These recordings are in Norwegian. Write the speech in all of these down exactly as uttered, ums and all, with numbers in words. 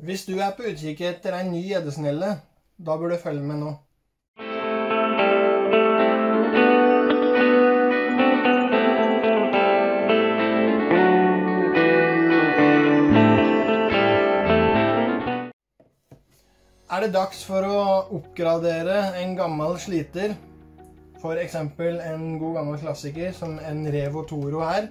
Hvis du er på utkikk etter en ny gjeddesnelle, da bør du følge med nå. Er det dags for å oppgradere en gammel sliter, for eksempel en god gammel klassiker som en Revo Toro her,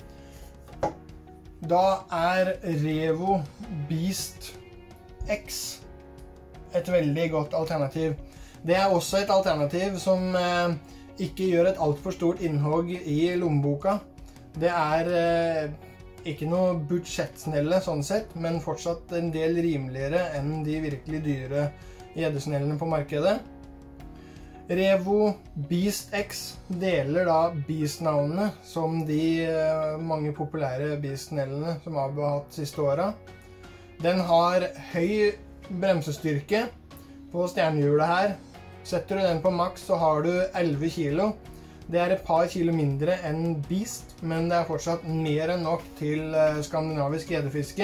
da er Revo Beast X et veldig godt alternativ. Det er også et alternativ som eh, ikke gjør et alt for stort innhogg i lommeboka. Det er eh, ikke noe budsjettsnelle sånn sett, men fortsatt en del rimeligere enn de virkelig dyre gjeddesnellene på markedet. Revo Beast X deler da Beast-navnet som de eh, mange populære Beast-snellene som A B har hatt siste året. Den har høy bremsestyrke på stjernehjulet her. Setter du den på maks så har du elleve kilo. Det er et par kilo mindre enn Beast, men det er fortsatt mer enn nok til skandinavisk gjeddefiske.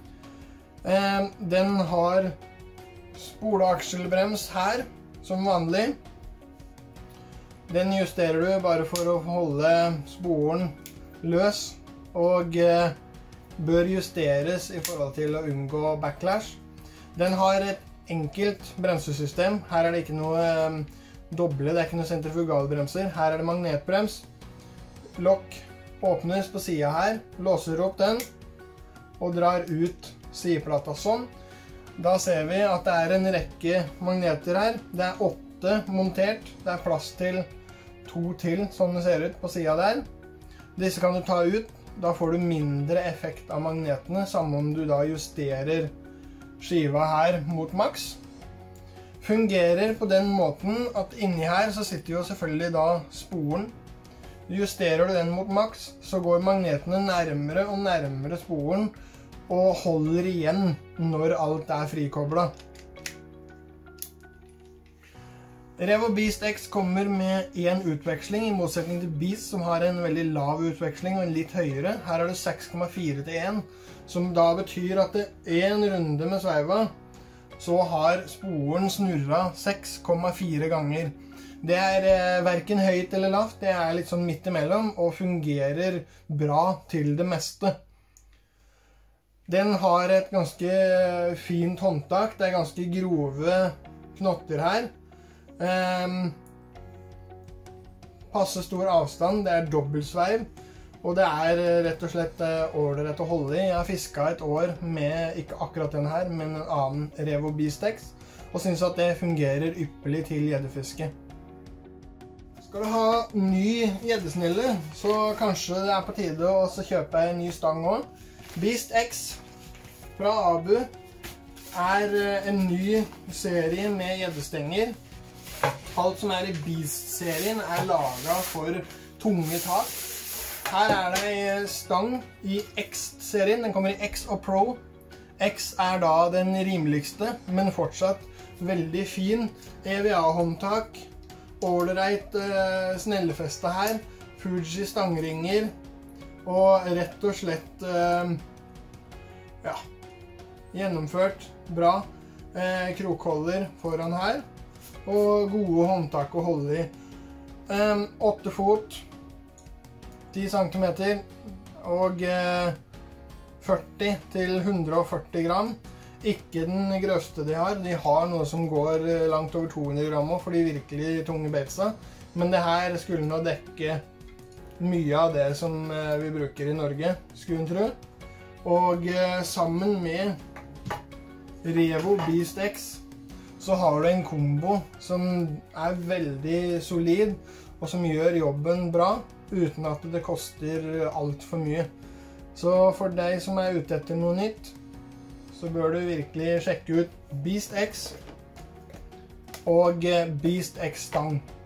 Den har spoleakselbrems her, som vanlig. Den justerer du bare for å holde spolen løs, og bør justeres i forhold til å unngå backlash. Den har et enkelt bremsesystem. Her er det ikke noe doble, det er ikke noe sentrifugalbremser. Her er det magnetbrems. Lokk åpnes på siden her, låser opp den og drar ut sideplata sånn. Da ser vi at det er en rekke magneter her. Det er åtte montert. Det er plass til to til, sånn det ser ut på siden der. Disse kan du ta ut. Da får du mindre effekt av magnetene, samme om du da justerer skiva her mot maks. Fungerer på den måten at inni her så sitter jo selvfølgelig da spolen. Justerer du den mot maks, så går magnetene nærmere og nærmere spolen og holder igjen når alt er frikoblet. Revo Beast X kommer med en utveksling, i motsetning til Beast som har en veldig lav utveksling og en litt høyere. Her er det seks komma fire til én, som da betyr at det en runde med sveiva så har spolen snurret seks komma fire ganger. Det er eh, hverken høyt eller lavt, det er litt sånn midt imellom, og fungerer bra til det meste. Den har et ganske fint håndtak, det er ganske grove knotter her. Um, passe stor avstand, det er dobbeltsveiv, og det er rett og slett ålreit å holde i. Jeg har fisket et år med, ikke akkurat den her, men en annen Revo Beast X, og synes at det fungerer ypperlig til gjeddefiske. Skal du ha ny gjeddesnelle, så kanskje det er på tide å kjøpe en ny stang også. Beast X fra Abu er en ny serie med gjeddestenger. Alt som er i Beast-serien er laget for tunge tak. Her er det en stang i X-serien, den kommer i X og Pro. X er da den rimeligste, men fortsatt veldig fin. E V A-håndtak, ålreit uh, snellefeste her, Fuji stangringer, og rett og slett uh, ja, gjennomført bra uh, krokholder foran her. Og gode håndtak å holde i. Um, åtte fot, ti centimeter, og uh, førti til hundre og førti gram. Ikke den grøvste de har. De har noe som går langt over to hundre gram for de virkelig tunge baitsa. Men det her skulle nå dekke mye av det som uh, vi bruker i Norge, skulle en tro. Og uh, sammen med Revo Beast X så har du en kombo som er veldig solid, og som gjør jobben bra, uten at det koster alt for mye. Så for deg som er ute etter noe nytt, så bør du virkelig sjekke ut Beast X og Beast X stang.